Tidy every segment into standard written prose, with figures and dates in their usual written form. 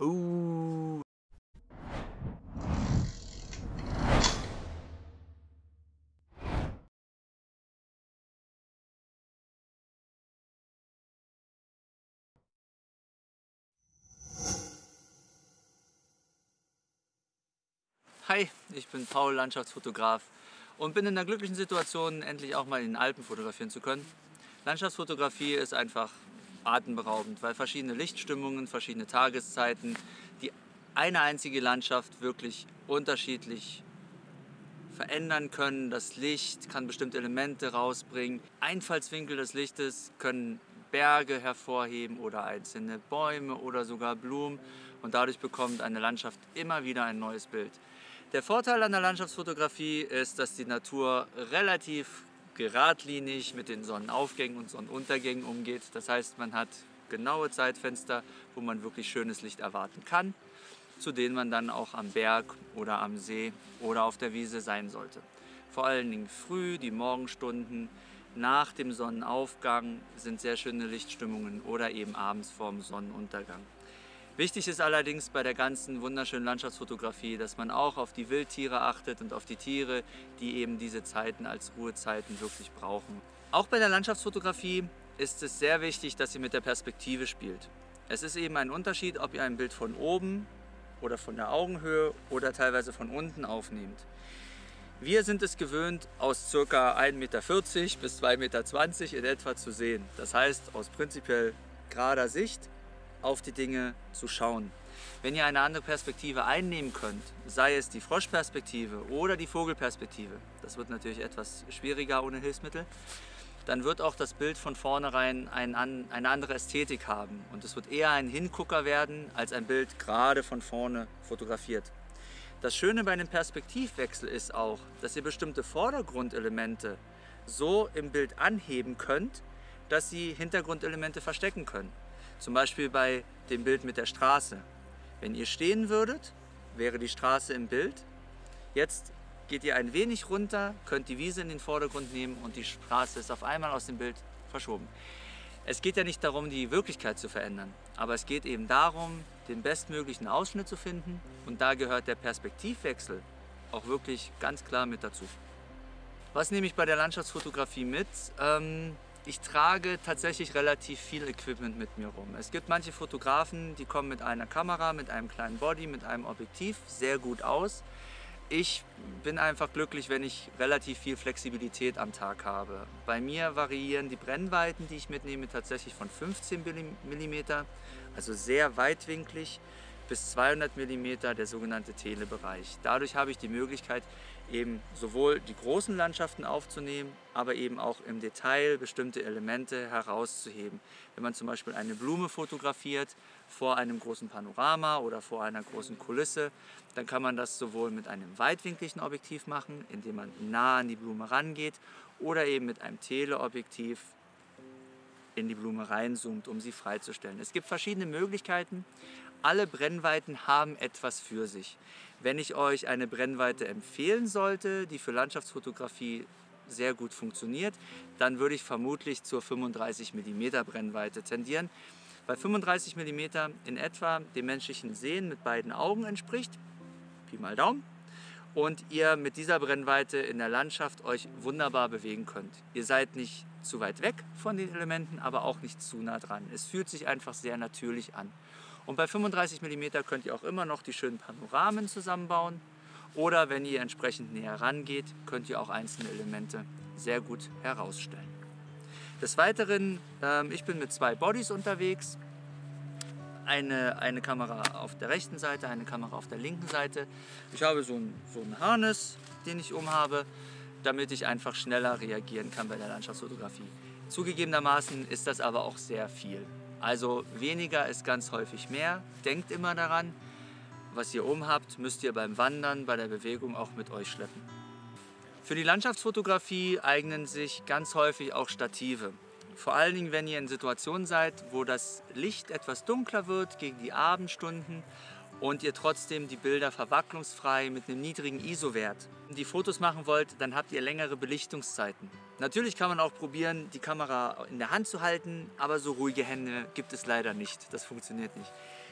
Uh. Hi, ich bin Paul, Landschaftsfotograf und bin in der glücklichen Situation, endlich auch mal in den Alpen fotografieren zu können. Landschaftsfotografie ist einfach atemberaubend, weil verschiedene Lichtstimmungen, verschiedene Tageszeiten, die eine einzige Landschaft wirklich unterschiedlich verändern können. Das Licht kann bestimmte Elemente rausbringen. Einfallswinkel des Lichtes können Berge hervorheben oder einzelne Bäume oder sogar Blumen und dadurch bekommt eine Landschaft immer wieder ein neues Bild. Der Vorteil an der Landschaftsfotografie ist, dass die Natur relativ geradlinig mit den Sonnenaufgängen und Sonnenuntergängen umgeht. Das heißt, man hat genaue Zeitfenster, wo man wirklich schönes Licht erwarten kann, zu denen man dann auch am Berg oder am See oder auf der Wiese sein sollte. Vor allen Dingen früh, die Morgenstunden, nach dem Sonnenaufgang sind sehr schöne Lichtstimmungen oder eben abends vorm Sonnenuntergang. Wichtig ist allerdings bei der ganzen wunderschönen Landschaftsfotografie, dass man auch auf die Wildtiere achtet und auf die Tiere, die eben diese Zeiten als Ruhezeiten wirklich brauchen. Auch bei der Landschaftsfotografie ist es sehr wichtig, dass ihr mit der Perspektive spielt. Es ist eben ein Unterschied, ob ihr ein Bild von oben oder von der Augenhöhe oder teilweise von unten aufnehmt. Wir sind es gewöhnt, aus ca. 1,40 Meter bis 2,20 Meter in etwa zu sehen. Das heißt, aus prinzipiell gerader Sicht auf die Dinge zu schauen. Wenn ihr eine andere Perspektive einnehmen könnt, sei es die Froschperspektive oder die Vogelperspektive, das wird natürlich etwas schwieriger ohne Hilfsmittel, dann wird auch das Bild von vornherein eine andere Ästhetik haben und es wird eher ein Hingucker werden, als ein Bild gerade von vorne fotografiert. Das Schöne bei einem Perspektivwechsel ist auch, dass ihr bestimmte Vordergrundelemente so im Bild anheben könnt, dass sie Hintergrundelemente verstecken können. Zum Beispiel bei dem Bild mit der Straße. Wenn ihr stehen würdet, wäre die Straße im Bild. Jetzt geht ihr ein wenig runter, könnt die Wiese in den Vordergrund nehmen und die Straße ist auf einmal aus dem Bild verschoben. Es geht ja nicht darum, die Wirklichkeit zu verändern, aber es geht eben darum, den bestmöglichen Ausschnitt zu finden und da gehört der Perspektivwechsel auch wirklich ganz klar mit dazu. Was nehme ich bei der Landschaftsfotografie mit? Ich trage tatsächlich relativ viel Equipment mit mir rum. Es gibt manche Fotografen, die kommen mit einer Kamera, mit einem kleinen Body, mit einem Objektiv sehr gut aus. Ich bin einfach glücklich, wenn ich relativ viel Flexibilität am Tag habe. Bei mir variieren die Brennweiten, die ich mitnehme, tatsächlich von 15 mm, also sehr weitwinklig, bis 200 mm, der sogenannte Telebereich. Dadurch habe ich die Möglichkeit, eben sowohl die großen Landschaften aufzunehmen, aber eben auch im Detail bestimmte Elemente herauszuheben. Wenn man zum Beispiel eine Blume fotografiert vor einem großen Panorama oder vor einer großen Kulisse, dann kann man das sowohl mit einem weitwinkligen Objektiv machen, indem man nah an die Blume rangeht, oder eben mit einem Teleobjektiv in die Blume reinzoomt, um sie freizustellen. Es gibt verschiedene Möglichkeiten. Alle Brennweiten haben etwas für sich. Wenn ich euch eine Brennweite empfehlen sollte, die für Landschaftsfotografie sehr gut funktioniert, dann würde ich vermutlich zur 35 mm Brennweite tendieren, weil 35 mm in etwa dem menschlichen Sehen mit beiden Augen entspricht, Pi mal Daumen, und ihr mit dieser Brennweite in der Landschaft euch wunderbar bewegen könnt. Ihr seid nicht zu weit weg von den Elementen, aber auch nicht zu nah dran. Es fühlt sich einfach sehr natürlich an. Und bei 35 mm könnt ihr auch immer noch die schönen Panoramen zusammenbauen. Oder wenn ihr entsprechend näher rangeht, könnt ihr auch einzelne Elemente sehr gut herausstellen. Des Weiteren, ich bin mit 2 Bodies unterwegs. Eine Kamera auf der rechten Seite, eine Kamera auf der linken Seite. Ich habe so einen Harness, den ich umhabe, damit ich einfach schneller reagieren kann bei der Landschaftsfotografie. Zugegebenermaßen ist das aber auch sehr viel. Also weniger ist ganz häufig mehr. Denkt immer daran, was ihr umhabt, müsst ihr beim Wandern, bei der Bewegung auch mit euch schleppen. Für die Landschaftsfotografie eignen sich ganz häufig auch Stative. Vor allen Dingen, wenn ihr in Situationen seid, wo das Licht etwas dunkler wird gegen die Abendstunden und ihr trotzdem die Bilder verwacklungsfrei mit einem niedrigen ISO-Wert die Fotos machen wollt, dann habt ihr längere Belichtungszeiten. Natürlich kann man auch probieren, die Kamera in der Hand zu halten, aber so ruhige Hände gibt es leider nicht. Das funktioniert nicht.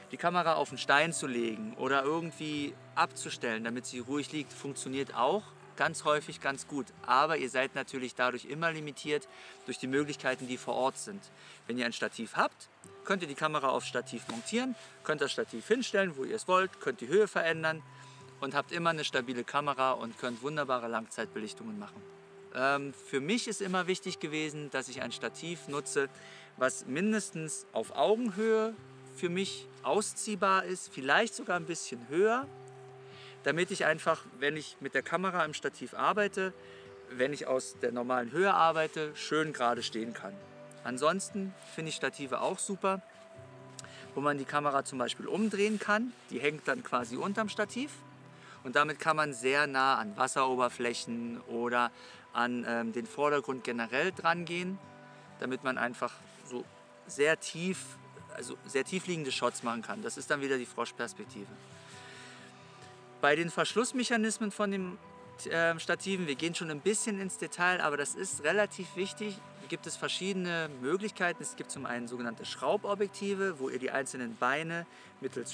Die Kamera auf einen Stein zu legen oder irgendwie abzustellen, damit sie ruhig liegt, funktioniert auch ganz häufig ganz gut. Aber ihr seid natürlich dadurch immer limitiert durch die Möglichkeiten, die vor Ort sind. Wenn ihr ein Stativ habt, könnt ihr die Kamera aufs Stativ montieren, könnt das Stativ hinstellen, wo ihr es wollt, könnt die Höhe verändern und habt immer eine stabile Kamera und könnt wunderbare Langzeitbelichtungen machen. Für mich ist immer wichtig gewesen, dass ich ein Stativ nutze, was mindestens auf Augenhöhe für mich ausziehbar ist, vielleicht sogar ein bisschen höher, damit ich einfach, wenn ich mit der Kamera im Stativ arbeite, wenn ich aus der normalen Höhe arbeite, schön gerade stehen kann. Ansonsten finde ich Stative auch super, wo man die Kamera zum Beispiel umdrehen kann. Die hängt dann quasi unterm Stativ und damit kann man sehr nah an Wasseroberflächen oder an den Vordergrund generell dran gehen, damit man einfach so sehr tief liegende Shots machen kann. Das ist dann wieder die Froschperspektive. Bei den Verschlussmechanismen von den Stativen, wir gehen schon ein bisschen ins Detail, aber das ist relativ wichtig, gibt es verschiedene Möglichkeiten. Es gibt zum einen sogenannte Schraubobjektive, wo ihr die einzelnen Beine mittels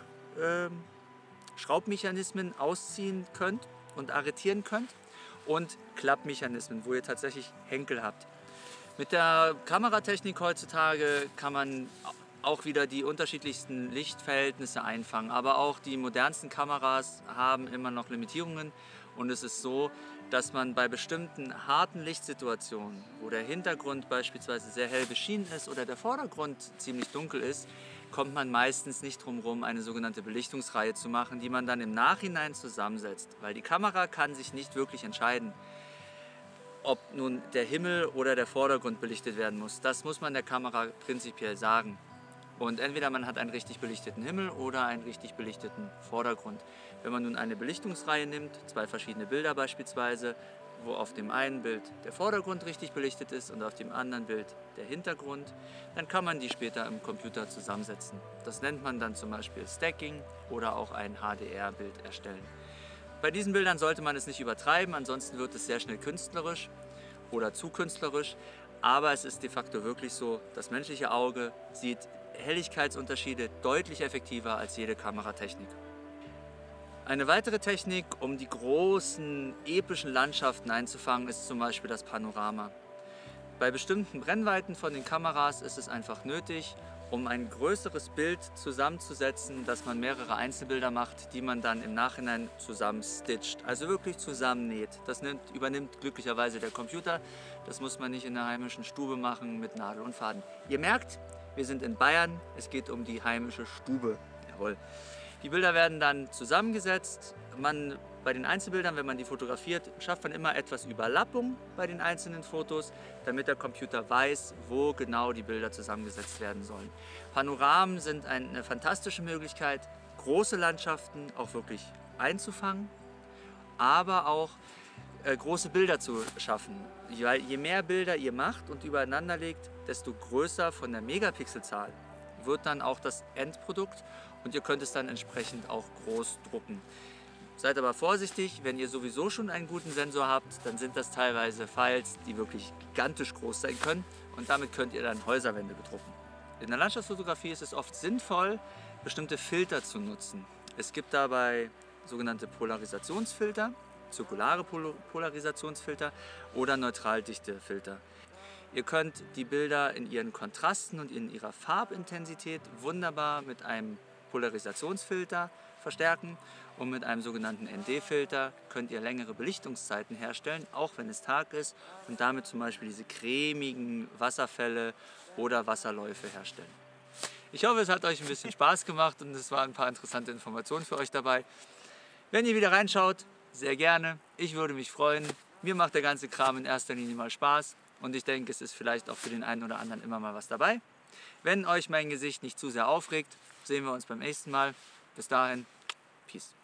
Schraubmechanismen ausziehen könnt und arretieren könnt, und Klappmechanismen, wo ihr tatsächlich Henkel habt. Mit der Kameratechnik heutzutage kann man auch wieder die unterschiedlichsten Lichtverhältnisse einfangen, aber auch die modernsten Kameras haben immer noch Limitierungen, und es ist so, dass man bei bestimmten harten Lichtsituationen, wo der Hintergrund beispielsweise sehr hell beschienen ist oder der Vordergrund ziemlich dunkel ist, kommt man meistens nicht drum herum, eine sogenannte Belichtungsreihe zu machen, die man dann im Nachhinein zusammensetzt, weil die Kamera kann sich nicht wirklich entscheiden, ob nun der Himmel oder der Vordergrund belichtet werden muss. Das muss man der Kamera prinzipiell sagen. Und entweder man hat einen richtig belichteten Himmel oder einen richtig belichteten Vordergrund. Wenn man nun eine Belichtungsreihe nimmt, zwei verschiedene Bilder beispielsweise, wo auf dem einen Bild der Vordergrund richtig belichtet ist und auf dem anderen Bild der Hintergrund, dann kann man die später im Computer zusammensetzen. Das nennt man dann zum Beispiel Stacking oder auch ein HDR-Bild erstellen. Bei diesen Bildern sollte man es nicht übertreiben, ansonsten wird es sehr schnell künstlerisch oder zu künstlerisch. Aber es ist de facto wirklich so, das menschliche Auge sieht Helligkeitsunterschiede deutlich effektiver als jede Kameratechnik. Eine weitere Technik, um die großen epischen Landschaften einzufangen, ist zum Beispiel das Panorama. Bei bestimmten Brennweiten von den Kameras ist es einfach nötig, um ein größeres Bild zusammenzusetzen, dass man mehrere Einzelbilder macht, die man dann im Nachhinein zusammenstitcht, also wirklich zusammennäht. Das übernimmt glücklicherweise der Computer. Das muss man nicht in der heimischen Stube machen mit Nadel und Faden. Ihr merkt, wir sind in Bayern, es geht um die heimische Stube. Jawohl. Die Bilder werden dann zusammengesetzt. Bei den Einzelbildern, wenn man die fotografiert, schafft man immer etwas Überlappung bei den einzelnen Fotos, damit der Computer weiß, wo genau die Bilder zusammengesetzt werden sollen. Panoramen sind eine fantastische Möglichkeit, große Landschaften auch wirklich einzufangen, aber auch große Bilder zu schaffen. Je mehr Bilder ihr macht und übereinander legt, desto größer von der Megapixelzahl wird dann auch das Endprodukt, und ihr könnt es dann entsprechend auch groß drucken. Seid aber vorsichtig, wenn ihr sowieso schon einen guten Sensor habt, dann sind das teilweise Files, die wirklich gigantisch groß sein können, und damit könnt ihr dann Häuserwände bedrucken. In der Landschaftsfotografie ist es oft sinnvoll, bestimmte Filter zu nutzen. Es gibt dabei sogenannte Polarisationsfilter, zirkulare Polarisationsfilter oder Neutraldichtefilter. Ihr könnt die Bilder in ihren Kontrasten und in ihrer Farbintensität wunderbar mit einem Polarisationsfilter verstärken, und mit einem sogenannten ND-Filter könnt ihr längere Belichtungszeiten herstellen, auch wenn es Tag ist, und damit zum Beispiel diese cremigen Wasserfälle oder Wasserläufe herstellen. Ich hoffe, es hat euch ein bisschen Spaß gemacht und es waren ein paar interessante Informationen für euch dabei. Wenn ihr wieder reinschaut, sehr gerne. Ich würde mich freuen. Mir macht der ganze Kram in erster Linie mal Spaß, und ich denke, es ist vielleicht auch für den einen oder anderen immer mal was dabei. Wenn euch mein Gesicht nicht zu sehr aufregt, sehen wir uns beim nächsten Mal. Bis dahin, Peace.